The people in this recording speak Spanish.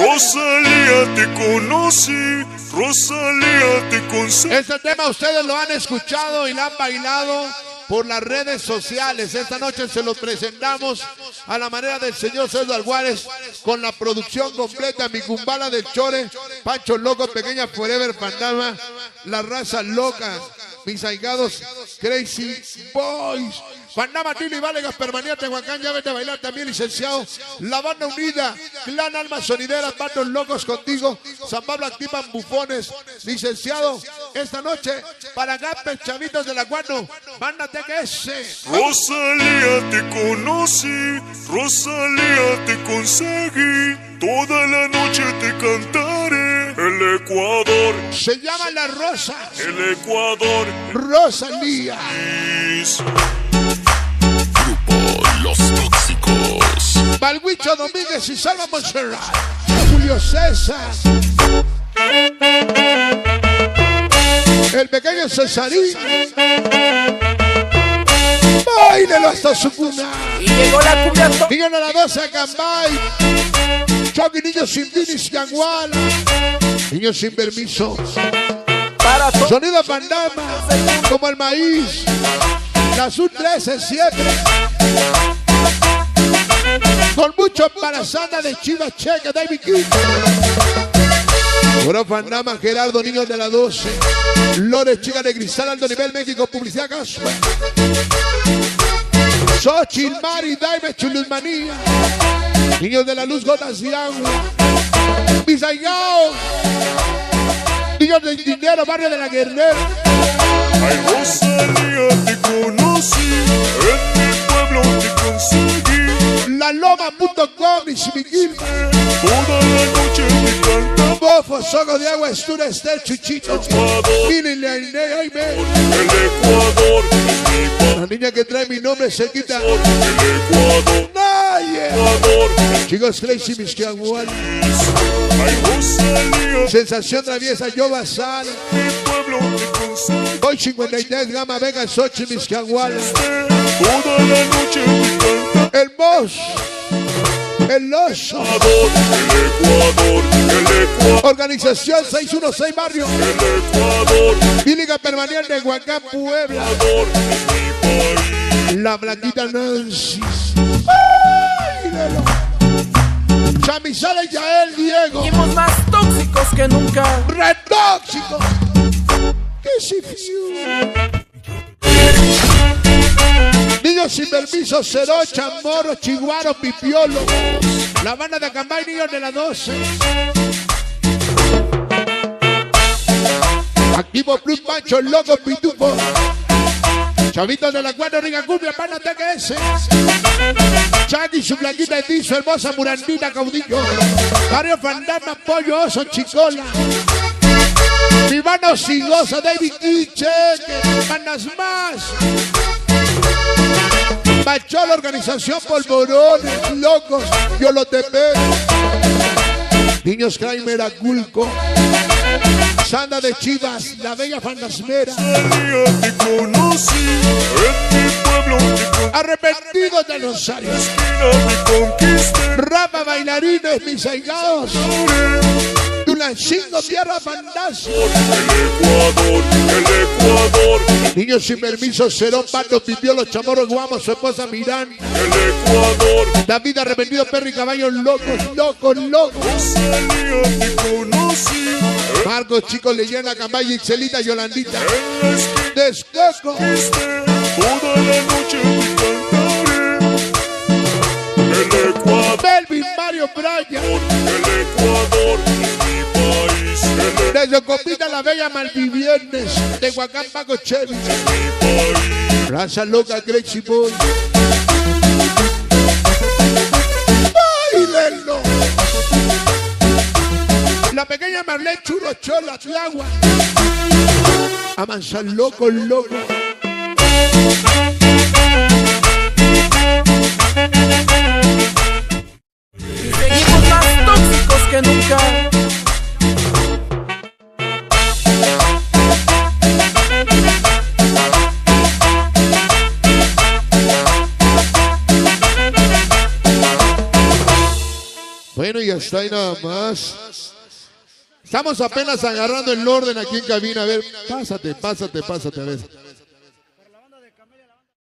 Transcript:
Rosalía te conocí, Rosalía te conseguí. Este tema ustedes lo han escuchado y lo han bailado por las redes sociales. Esta noche se lo presentamos a la manera del señor César Juárez con la producción completa. Mi Kumbala del Chore, Pancho Loco, Pequeña Forever, Fantasma, La Raza Loca, mis ahigados Crazy Boys, Fantasma, Tili, Válegas, Permanente, Huacán, ya vete a bailar también, licenciado. La Banda Unida, Clan Almas Sonideras, Bandos Locos Contigo, San Pablo Activan Bufones, licenciado. Esta noche, para Gapes, Chavitos de la Guano, Banda TQS. Rosalía te conocí, Rosalía te conseguí, toda la noche te cantaré. El Ecuador se llama La Rosa. El Ecuador, Rosalía. Grupo Los Tóxicos. Balguicho Domínguez y Salva Montserrat. Julio César. El pequeño Cesarín. Báilelo hasta su cuna. Y llegó la cumbia. Niño de la 12 Cambay. Choque, niños sin dinis y Anguala. Niños sin permiso. Sonido Fantasma. Como el maíz. La Azul 13 siempre. Con mucho embarazada de Chivas Checa, David King. Puro Fantasma, Gerardo, Niños de la 12. Lores, Chica de Cristal, Alto Nivel, México, Publicidad Caso. Xochitl, Mari, Daime, Chulusmanía. Niños de la Luz, Gotas de Agua. Bisaigao. Niños del Dinero, Barrio de la Guerrera. Ay, Rosalía te conocí, en mi pueblo te conseguí. La Loma.com y Simigil. Toda la noche te cantaba. Bofo, Sogo de Agua, Estura, Estel, Chuchito. Mili, Leine, Aime. El Ecuador es mi país. La niña que trae mi nombre se quita. El Ecuador, Nadie. Ecuador, Chicos, Crazy, Misquiahual. ay, Rosalía, Sensación Traviesa, Yo Basal. mi pueblo te conseguí. Hoy 53, Gama, Vega, Xochitl, Misquiahual. Toda la noche te cantaba. El Boss. El Oso. El Ecuador, el Ecuador, Organización 616 Barrio. el Ecuador, Y Liga Permanente de Huacán, Puebla. Ecuador es mi país. La Blanquita Nancy. ¡Báilelo! Chamisala y Yael Diego. Seguimos más tóxicos que nunca. Red Tóxico. ¿Qué si fiu? Niños sin permiso, Cero, Chamorro, Chiguaro, Pipiolo. La Banda de Acambay, Niños de la 12. Activo Plus, Pancho, Loco, Pitufo. Chavitos de la Guardia, Riga Cumbia, Banda TQS. Chagui, su blanquita de tizo, hermosa Murandita, Caudillo. Barrio Fantasma, Pollo, Oso, Chicola. Mi mano Sigosa, David Quiche, Bandas Más. Pacholo, Organización Polvorones, Locos, Yolotepe. Niños Kramer, Aculco. Sanda de Chivas, La Bella Fantasmera. Rosalía te conocí, en mi pueblo te conseguí. Arrepentidos de Rosario. Esquina te conquisté. Rapa, bailarines, mis ahigados. Tulancingo, Tierra Fantasma. El Ecuador, Niños sin permiso, Cerón, Pato, Pipiolo, Chamorro, Guamo, su esposa Mirán. el Ecuador, David arrepentido, Perry y Caballos, locos, locos, locos. Rosalía te conocí, Marcos, Chicos, Leyenda, Cambay, Ixelita, Yolandita. en la esquina Descoco. toda la noche te cantaré. El Ecuador, Melvin, Mario, Brian. el Ecuador es mi país. Desde Copita, La Bella, Malviviernes. De Huacán, Paco, Chevy. Raza Loca, Crazy Boy. ¡Báilenlo! La pequeña Marlene, Churro, Chola, Tlagua. Amansa, loco, loco. Y seguimos más tóxicos que nunca. Bueno, y hasta ahí nada nada más. Estamos apenas agarrando el orden aquí en cabina. A ver, pásate, a ver.